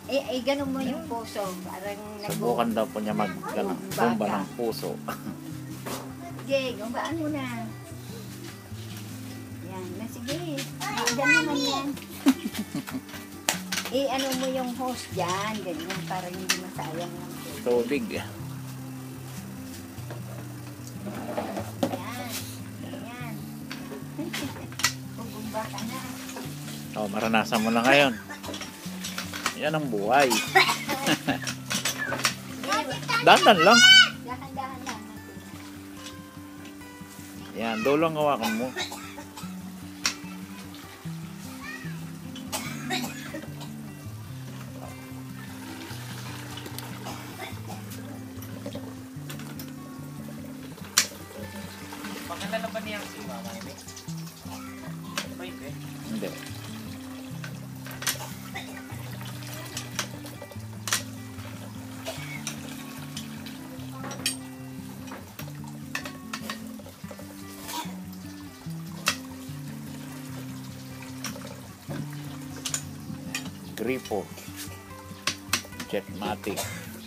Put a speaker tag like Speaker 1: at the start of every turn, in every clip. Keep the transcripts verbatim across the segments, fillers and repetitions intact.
Speaker 1: Eh, eh ganun mo yung puso. Parang
Speaker 2: subukan daw po niya mag ganun, bomba ng puso.
Speaker 1: Sige, gumbaan mo na. Yan, na sige. Magan naman yan. Eh, ano mo yung hose dyan. Ganyan, para hindi masayang ng
Speaker 2: tubig.
Speaker 1: Yan. Yan. Gumba ka na.
Speaker 2: Oh, maranasan mo na ngayon. Yan ang buhay. Dahan-dahan lang.
Speaker 1: Dahan-dahan lang.
Speaker 2: Yan, dulong hawakan mo.
Speaker 3: Maganda na ba niyang si Mama Emi? Ba hindi?
Speaker 2: Hindi. Gripo Jetmatic.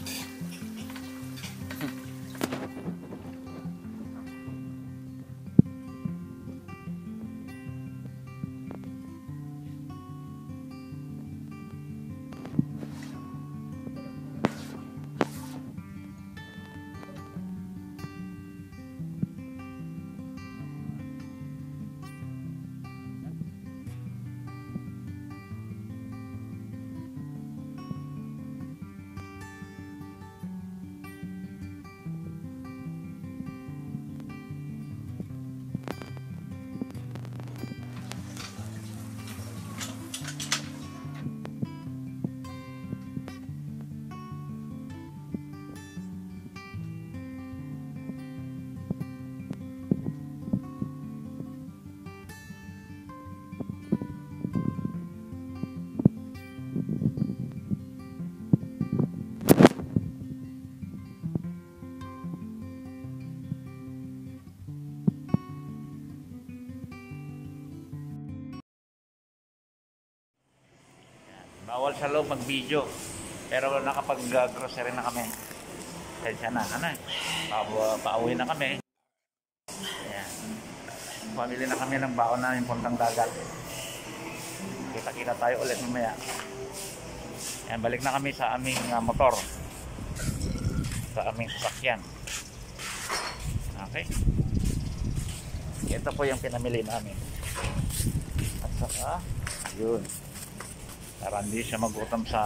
Speaker 2: Bawal sa loob mag-video. Pero nakapag-grocery na kami. Kaya na, ano eh. Pa pauwi na kami. Ayan. Pamili na kami ng baon na yung puntang dagat. Kita-kita tayo ulit mamaya. Ayan, balik na kami sa aming uh, motor. Sa aming sasakyan. Okay. Ito po yung pinamili namin. At saka, yun. Para hindi siya magutom sa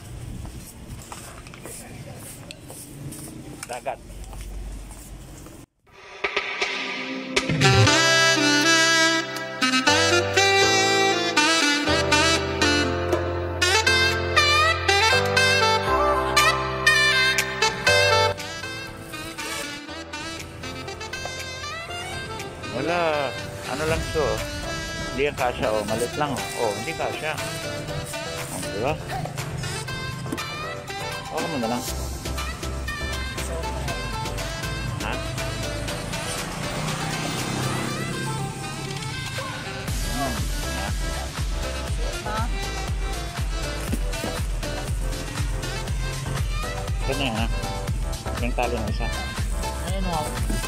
Speaker 2: dagat. Wala, ano lang to. Hindi yan kasya, oh, malit lang, oh, hindi kasya. Diba? Okay mo na lang. Ha? Hmm. Ha? Ito na yan, ha? Yung tali na isa. Ayun, wow.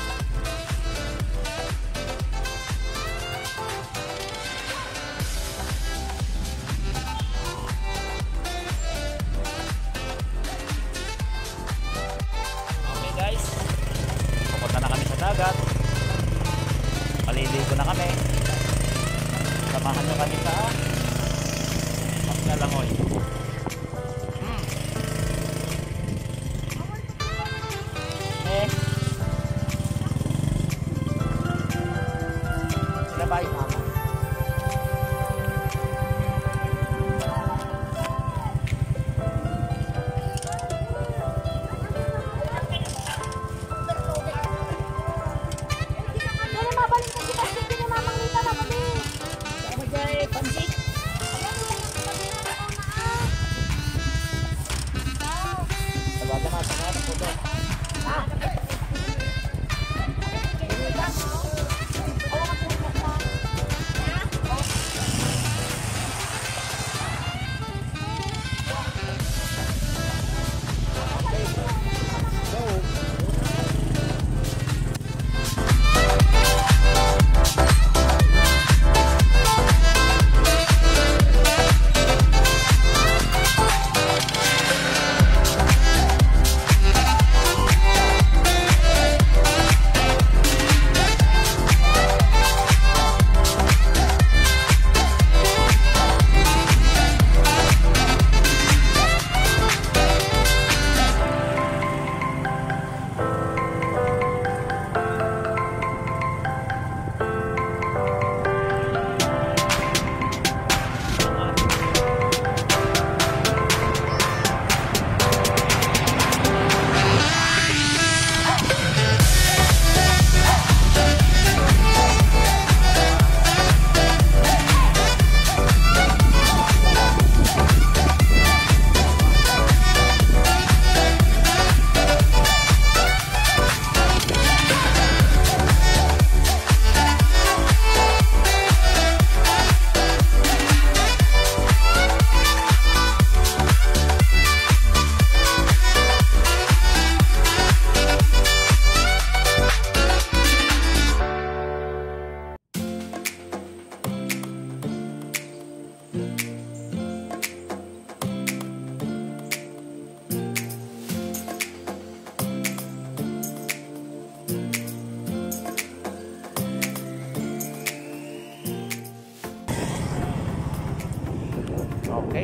Speaker 2: Dagat. Maliligo na kami. Samahan nyo kami sa Maglalangoy. Hmm. Eh. Sila ba yung mama?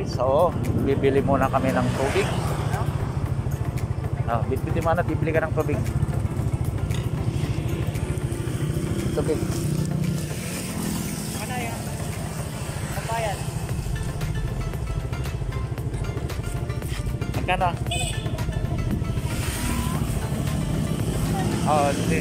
Speaker 2: Okay, so bibili muna kami ng tubig. Oh, bibili mana bibili ka ng tubig. Tubig.
Speaker 3: Ano yan? Kabayan.
Speaker 2: Magkano? Oh, hindi.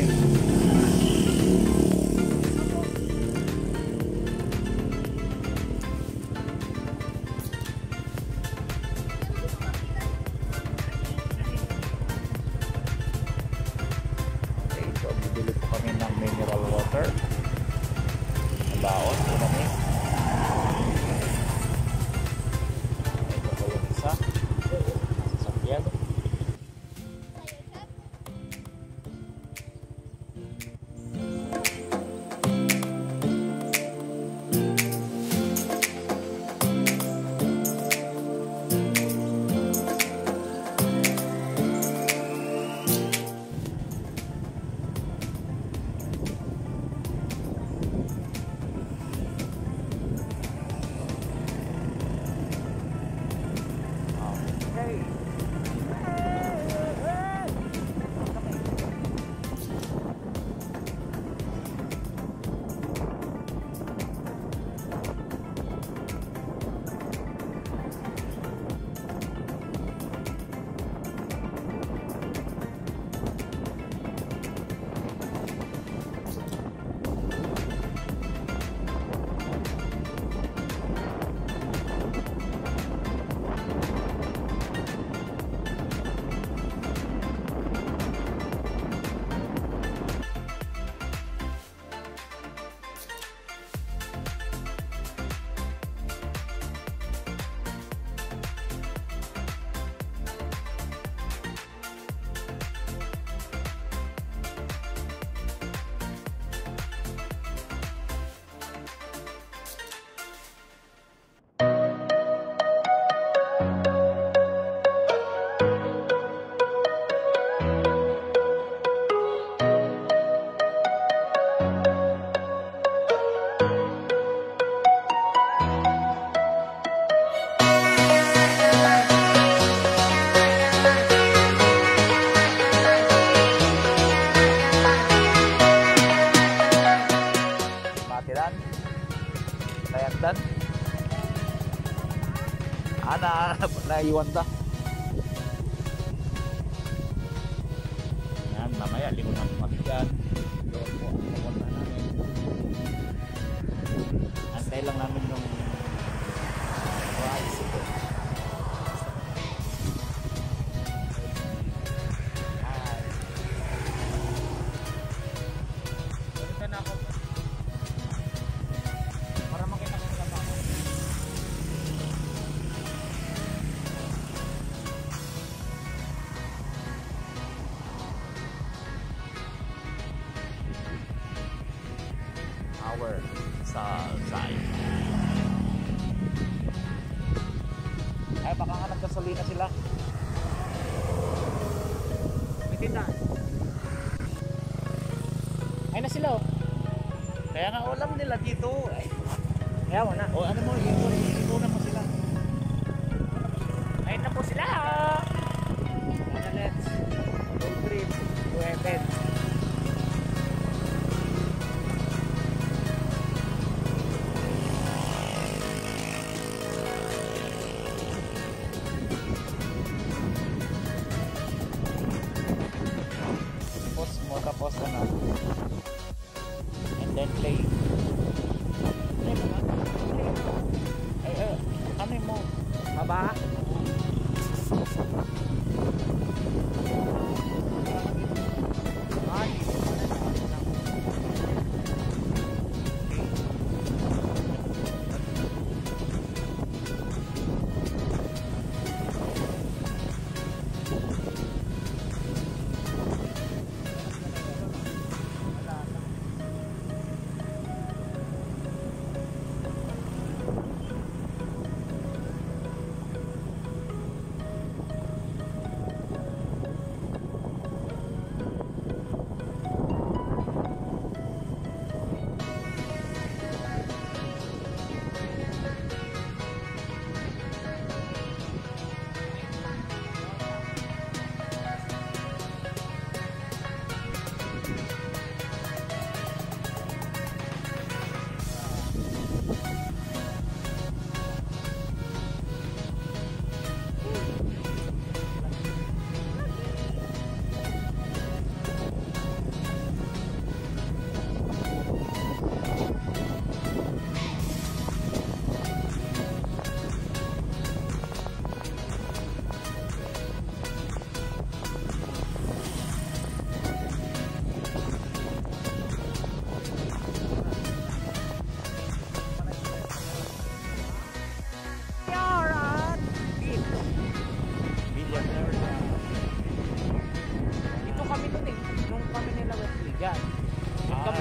Speaker 2: Okay, so bibili po kami ng mineral water. Baon po kami. Ito po yung isa. Sasakyan. Matiran. Layagdan. Ana, naiwan ta. Yan, mamaya lingon ng matigan. Doon po ang pumunta namin. Antay lang namin yung rice ito.
Speaker 3: Punta na ako. Para makita ko sa ako.
Speaker 2: Hour sa side. Ay, baka nga nagkasolina sila.
Speaker 3: May tinda. Ay na sila oh.
Speaker 2: Kaya nga ulam nila dito. Ay,
Speaker 3: Kaya mo na.
Speaker 2: o ano mo, ito, ito na mo sila.
Speaker 3: Ayun na po sila. Ano, let's road trip to heaven.
Speaker 2: Tapos mo, tapos ano. And then play.
Speaker 3: Ay, mga.
Speaker 2: Ay, ay, ano mo?
Speaker 3: Baba. Ay.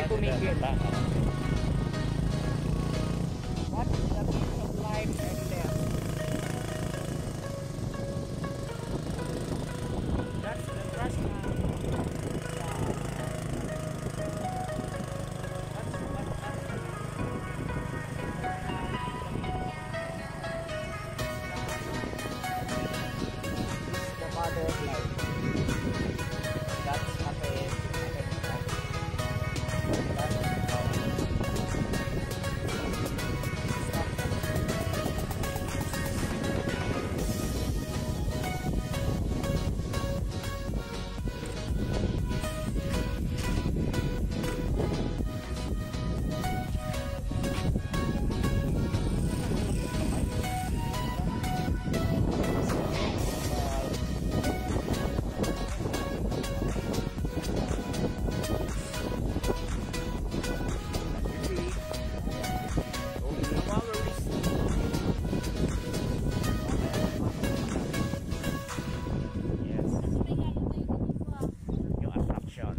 Speaker 3: tumigil.
Speaker 2: Kita.
Speaker 3: What's the piece of light right there? That's the trash can. The mother of life. That's ate.
Speaker 2: Yes. Yung attraction.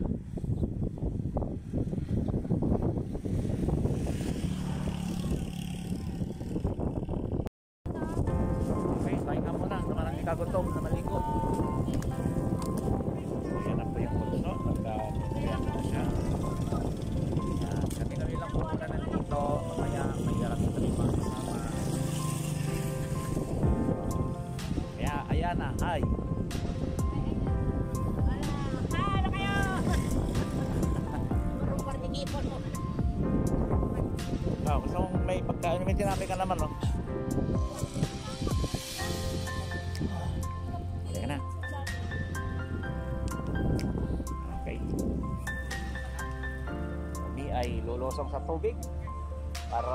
Speaker 2: Okay, pahinga muna. Naman ang ikagutom na maligo. So, yan na po yung bunso. Nagka-yan na siya. Yan. Kami-kami lang po muna nandito. Mamaya may harap ito yung mga kasama. Kaya, ayan na. Hi. Oh, gusto mong may pagkain, may tinapay ka naman, no? Halika na. Okay. Kami ay lulusong sa tubig para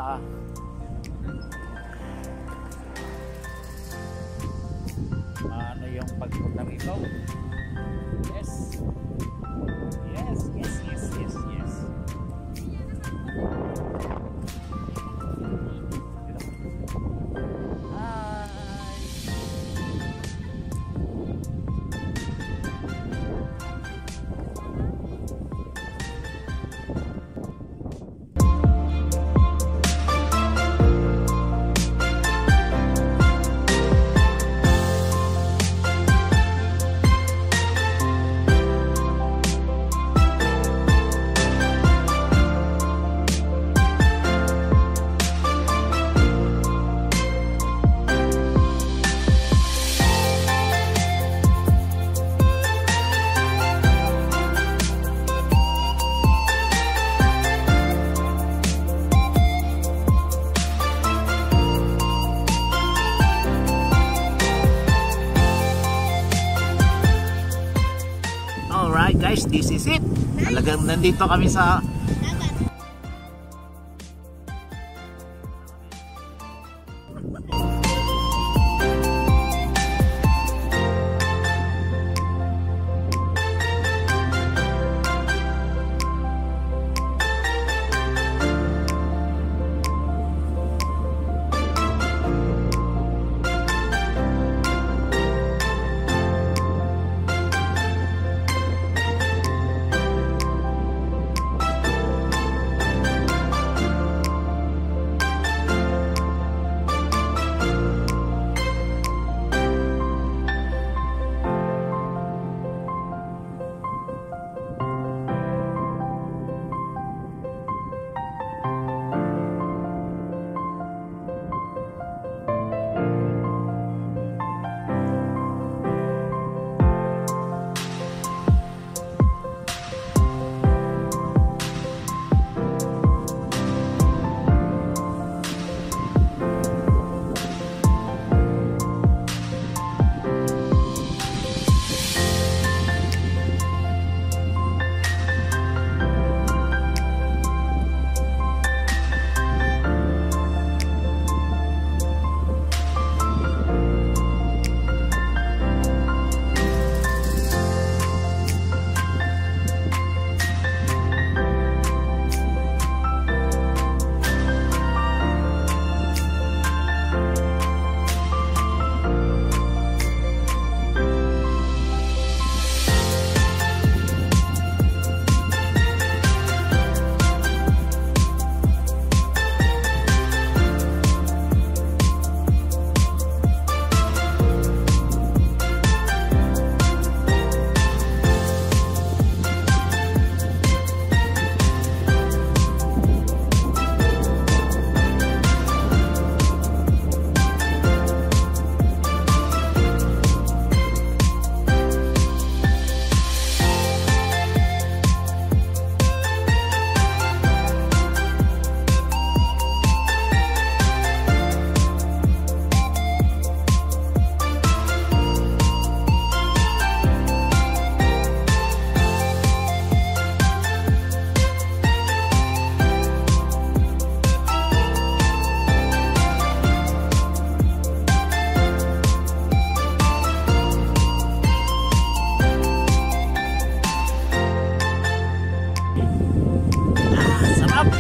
Speaker 2: ano yung pag-ikot ng ikaw. Yes. Yes, yes, yes, yes, yes. Alright guys, this is it. Talagang nandito kami sa Ah, sarap!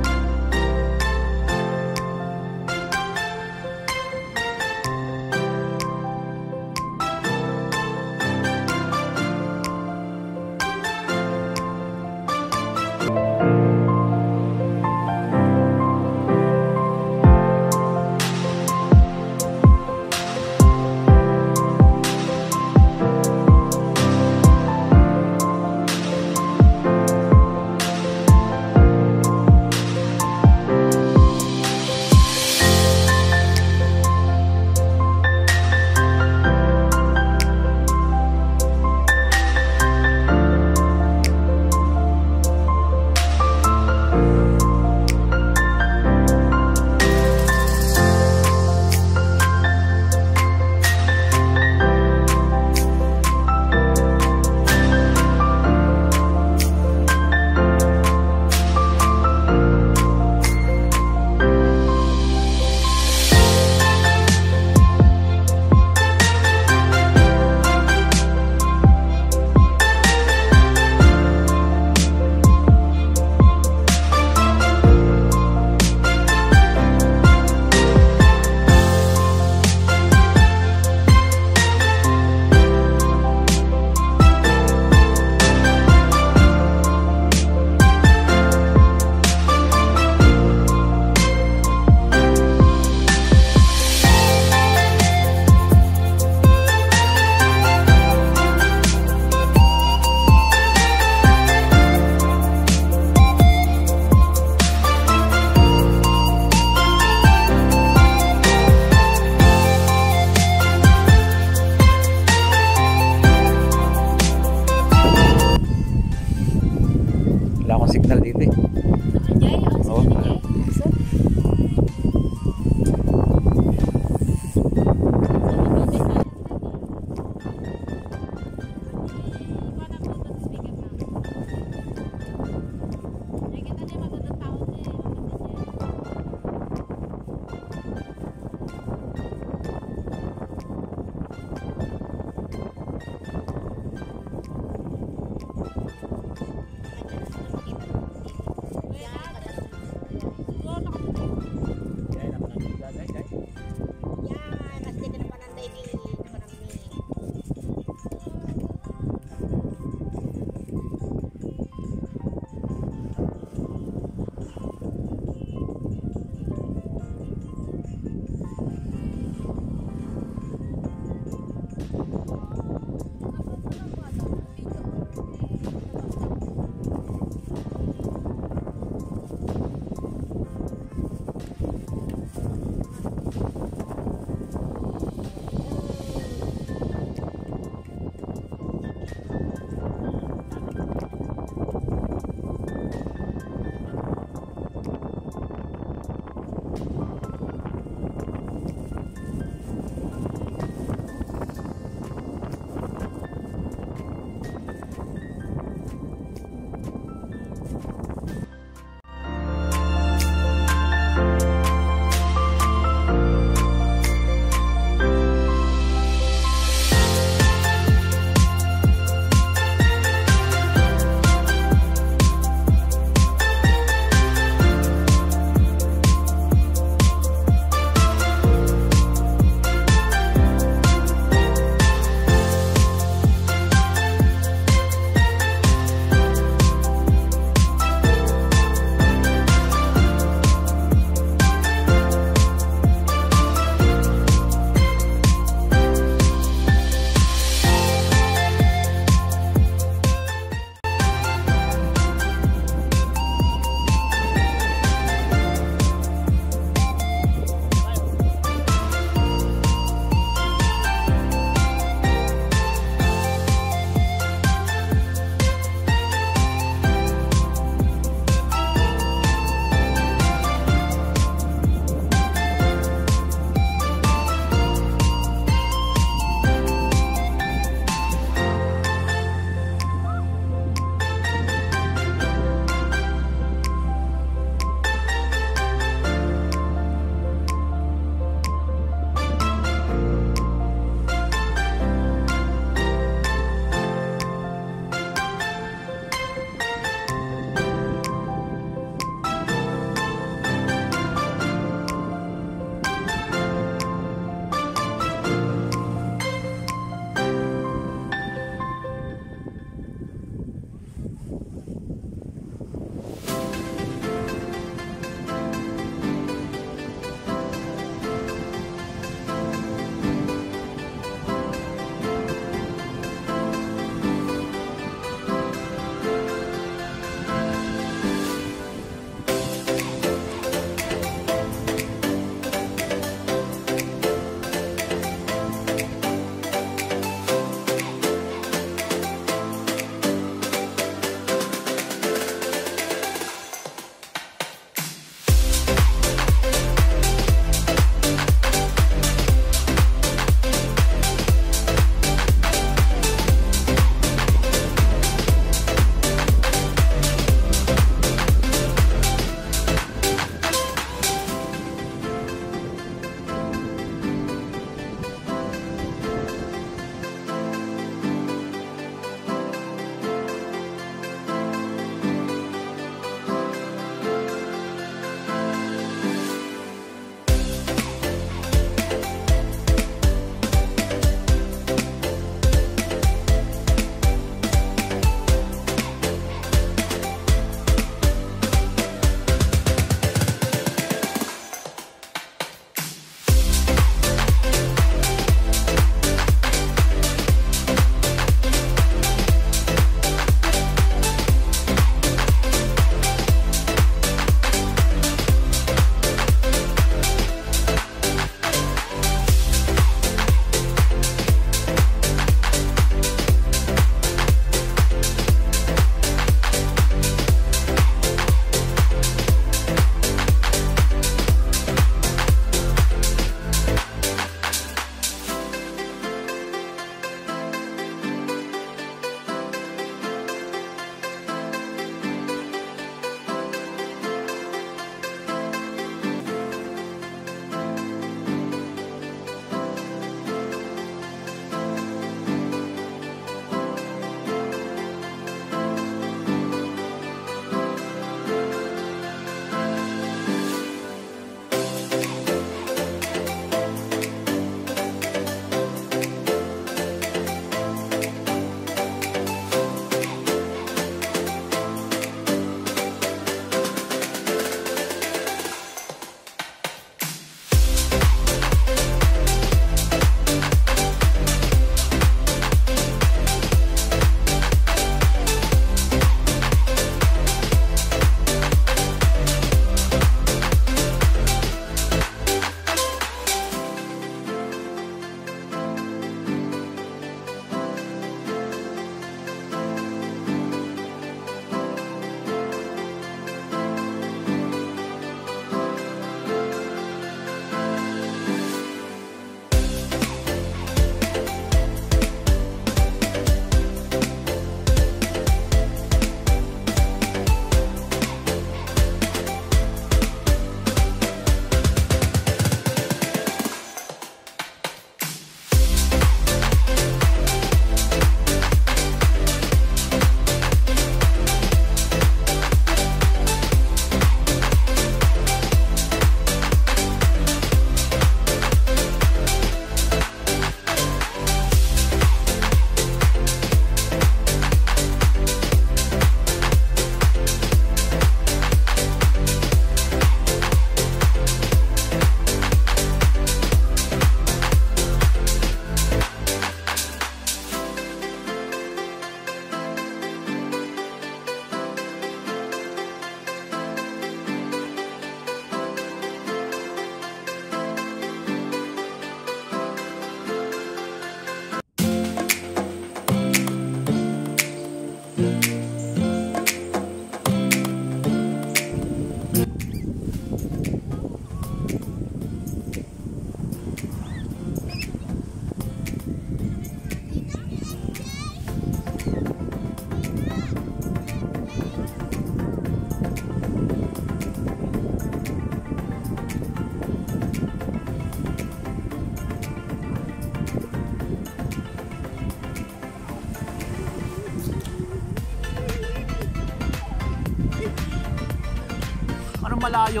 Speaker 3: malayo.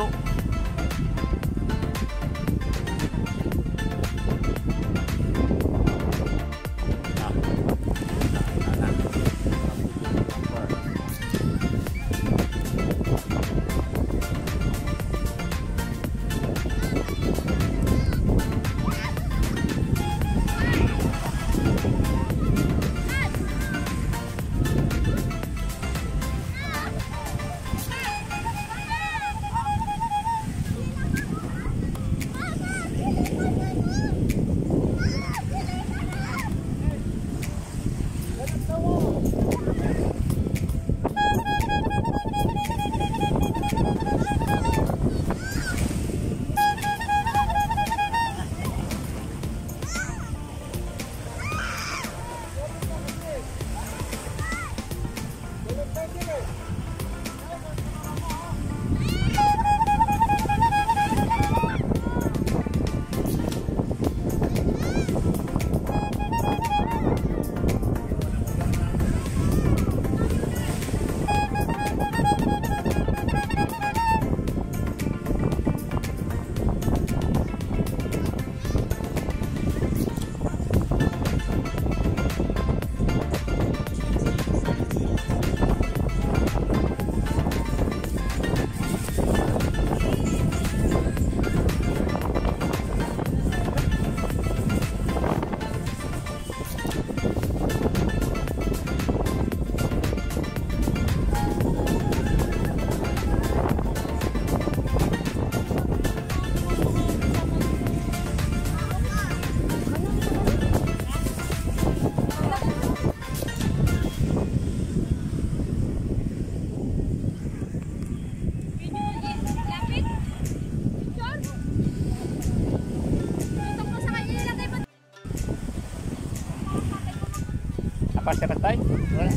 Speaker 2: Apa siapa tayo? Wala.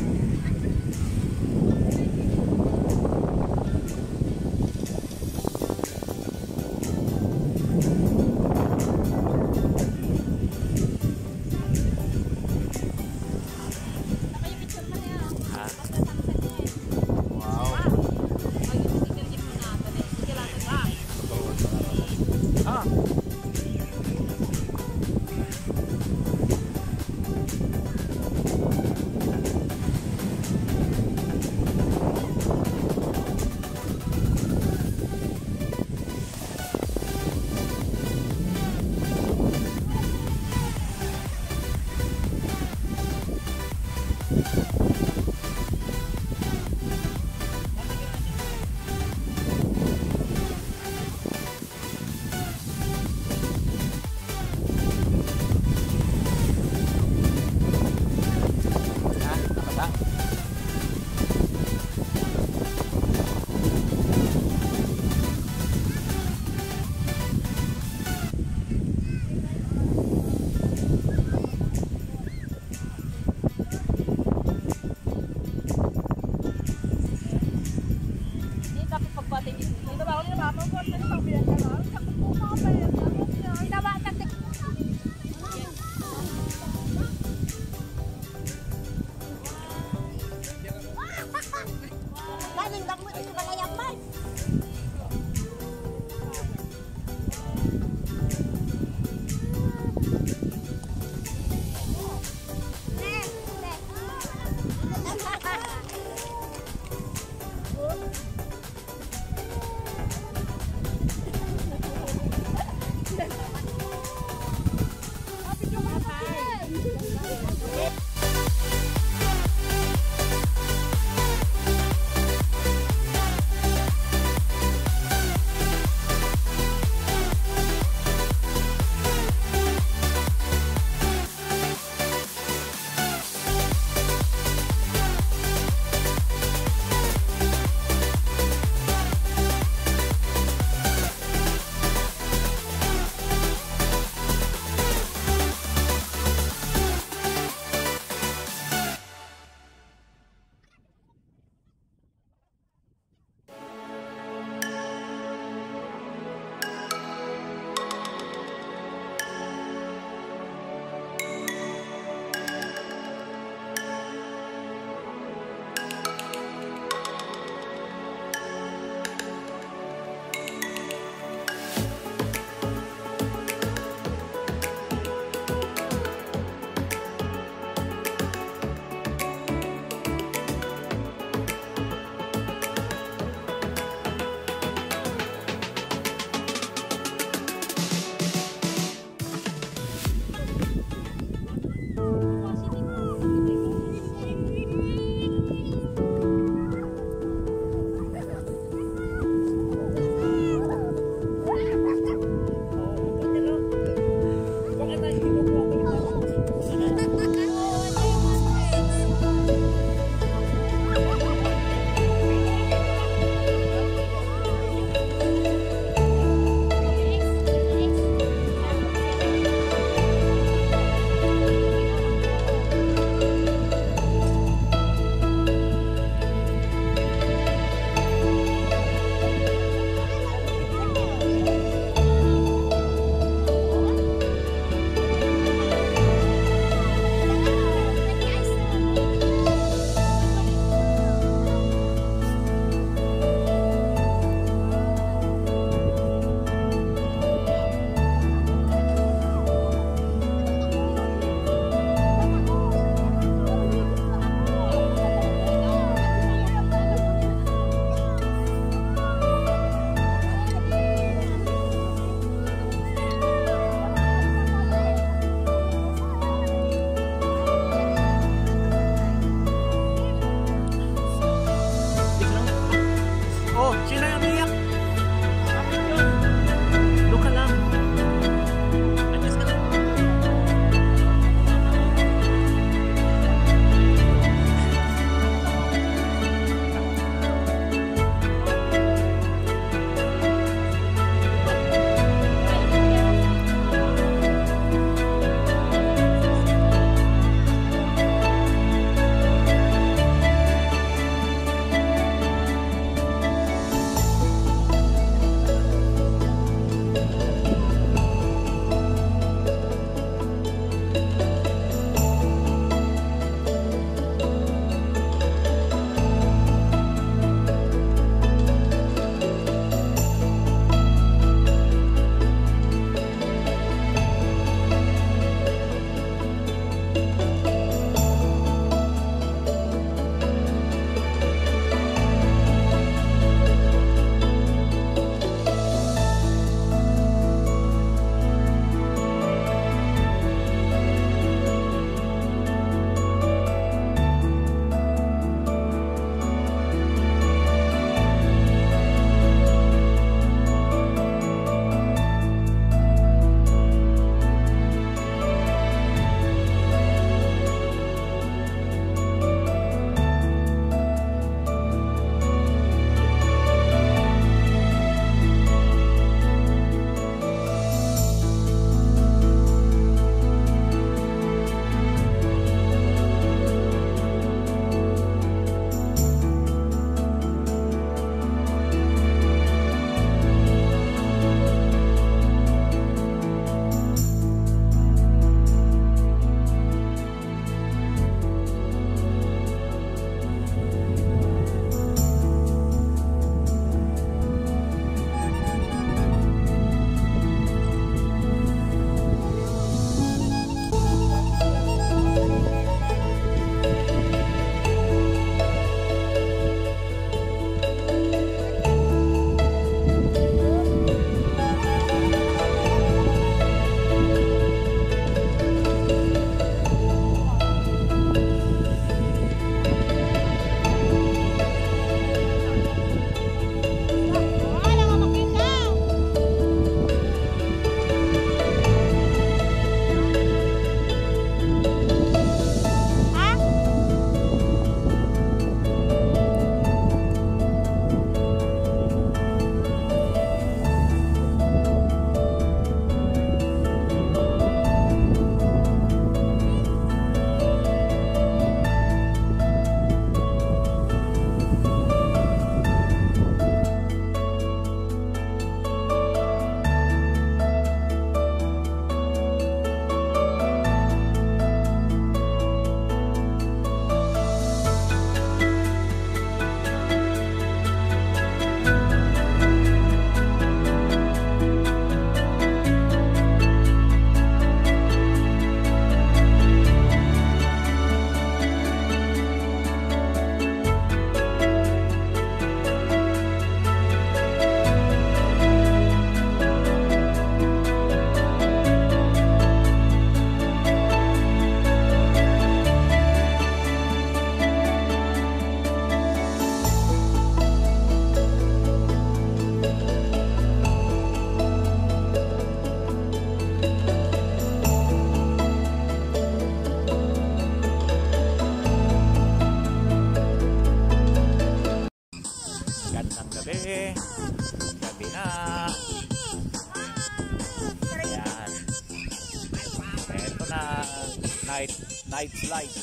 Speaker 2: night night slide.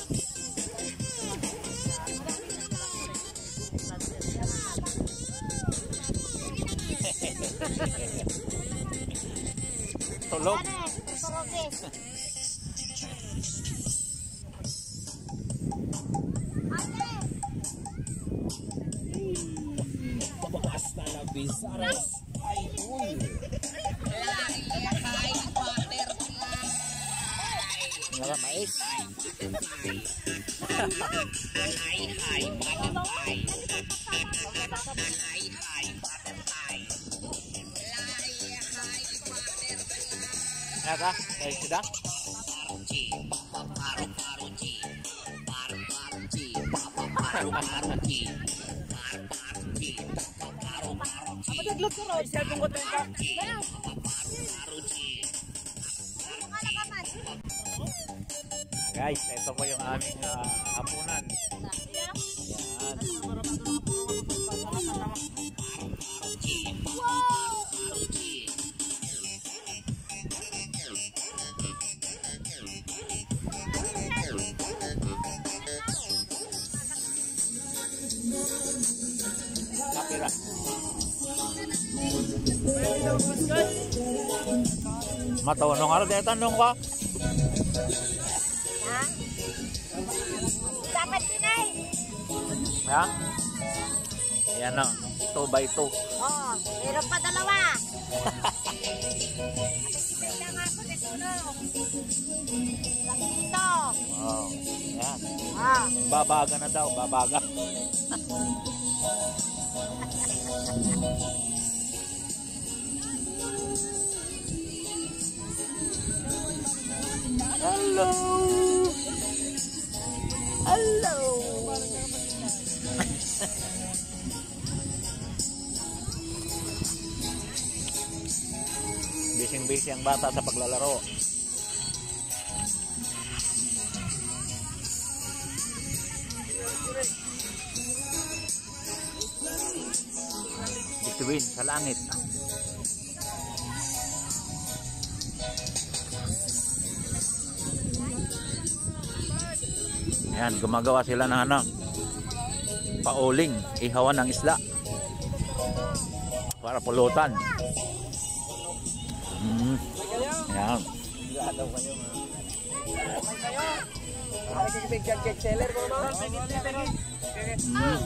Speaker 2: Tulog.
Speaker 3: Pabakas na ng Bizares. Ay, uy.
Speaker 2: Wala mais. Ada, eh sudah. Guys, ito po yung aming uh, hapunan. Yan. Kapira. Matunong araw dito tanong ko.
Speaker 1: Ha? Dapat tinay.
Speaker 2: Ya? Ayan na, two by two.
Speaker 1: Oo, meron pa dalawa. Kaya nga ako natulog. Dito.
Speaker 2: Oh, yan.
Speaker 1: Ah.
Speaker 2: Babaga na daw, babaga. Hello. Hello. Bising-bising ang bata sa paglalaro. Bituin sa langit. Yan, gumagawa sila ng ano, pauling, ihawan ng isla para pulutan. Mm. Yan. Mm.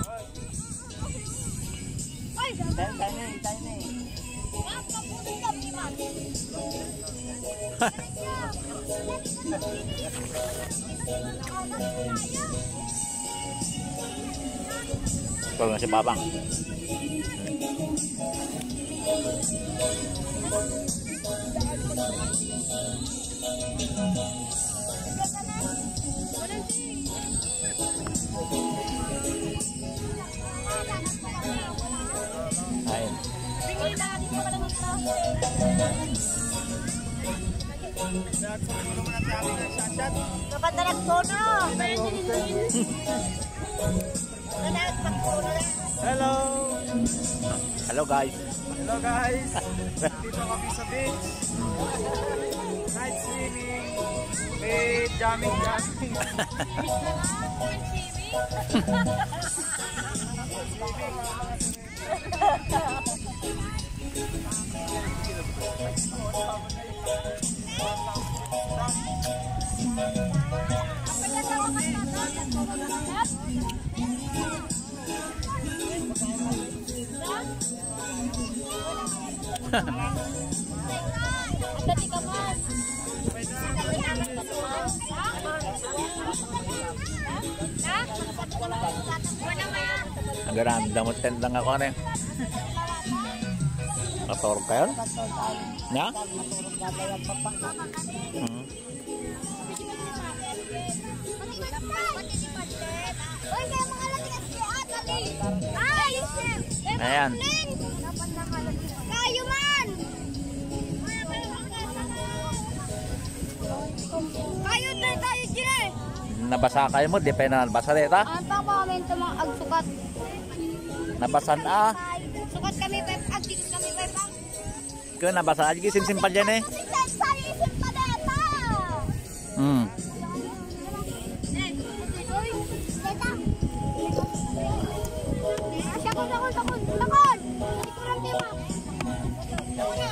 Speaker 2: Ito na si Babang. Ayun.
Speaker 1: Kapadalag tono.
Speaker 3: Hello!
Speaker 2: Hello guys.
Speaker 3: Hello guys! Dito kami sa beach. Night swimming. With jamming jamming.
Speaker 2: Nagaram damot tendang ako na. Motor ka yun? Ya? Hmm. Ayan.
Speaker 1: Kayo man! Kayo tayo tayo dyan!
Speaker 2: Nabasa kayo mo, di pa na nabasa dito?
Speaker 1: Ang pang-momento mga agsukat.
Speaker 2: Nabasan ah.
Speaker 1: Sukat kami pep, agtigis kami pep.
Speaker 2: Kaya nabasa aja simpan dyan eh.
Speaker 1: Sa isin pa data!
Speaker 2: Hmm.
Speaker 4: bakon, bakon! Kurang tema. Una.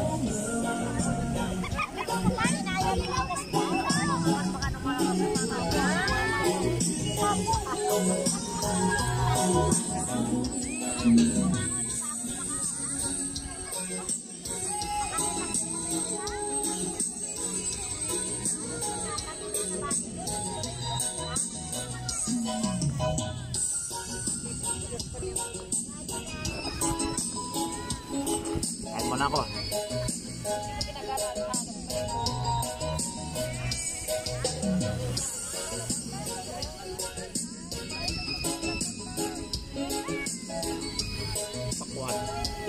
Speaker 4: Ito ko man, naya nila ko sa baka naman
Speaker 2: Kain mo na ako. Pakuan.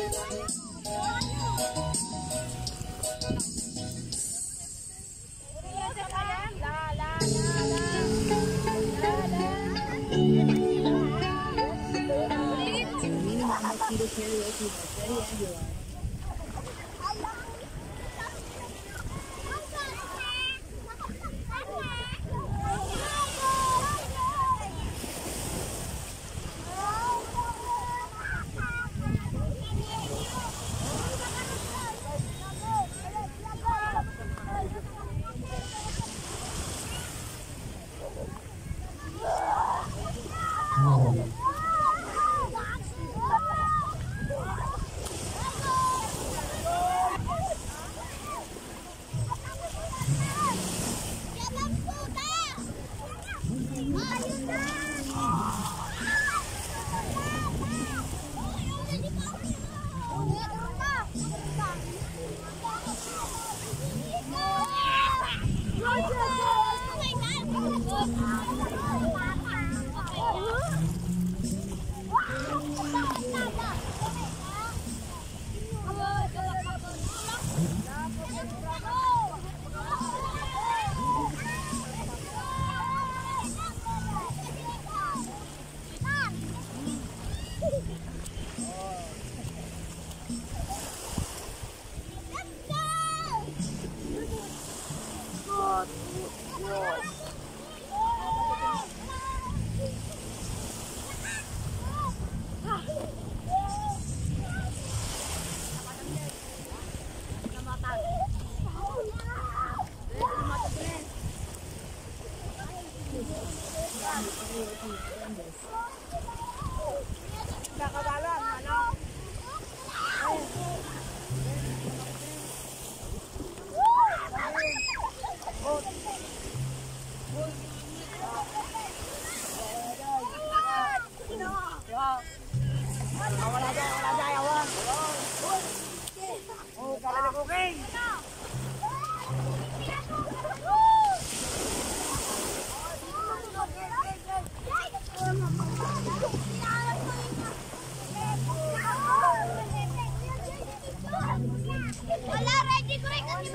Speaker 4: Wala, ready ko rin kasi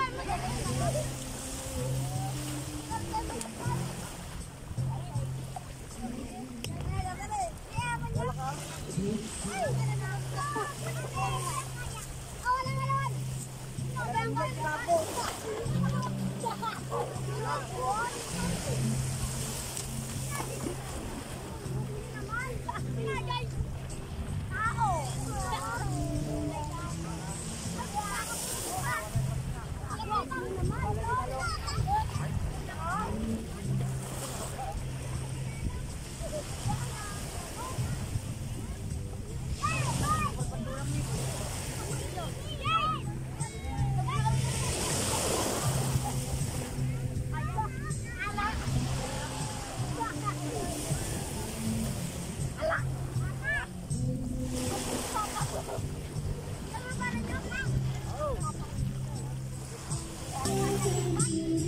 Speaker 4: Thank you.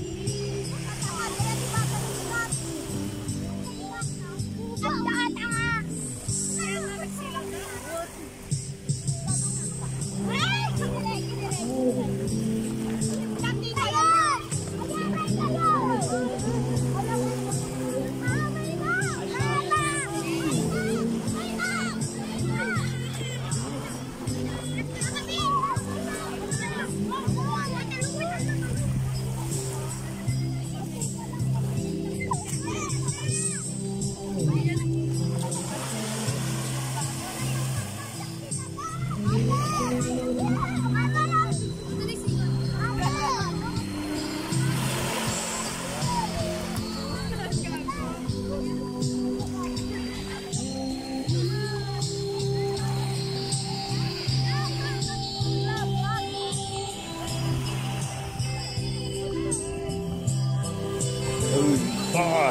Speaker 2: motor.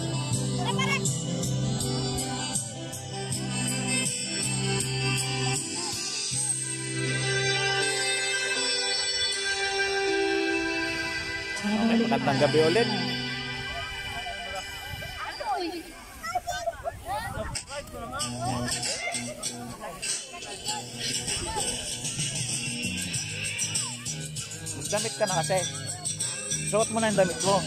Speaker 2: Okay, magandang gabi ulit. Damit ka na kasi. Suot mo na yung damit mo.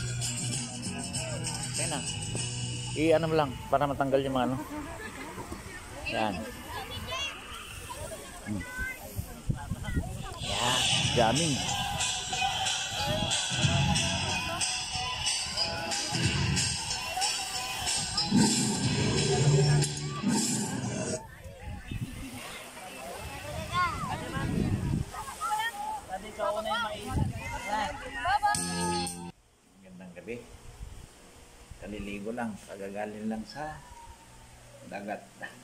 Speaker 2: Okay na. I-ano mo lang para matanggal yung mga ano. Yan. Hmm. Yan. Jamming. Magandang gabi. Kaliligo lang, kagagaling lang sa dagat.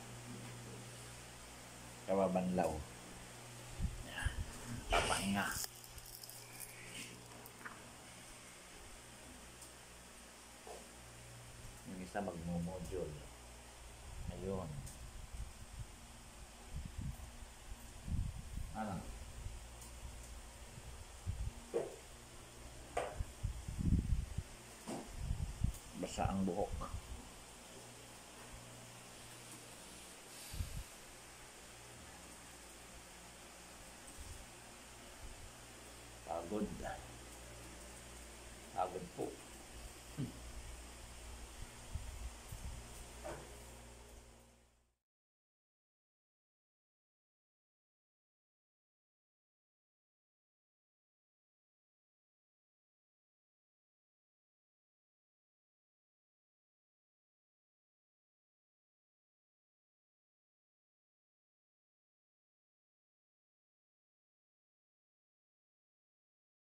Speaker 2: Kawabanlaw. Yan. Papahinga. Yung isa magmumodule. Ayun. Ano? Basa ang buhok. Pagod.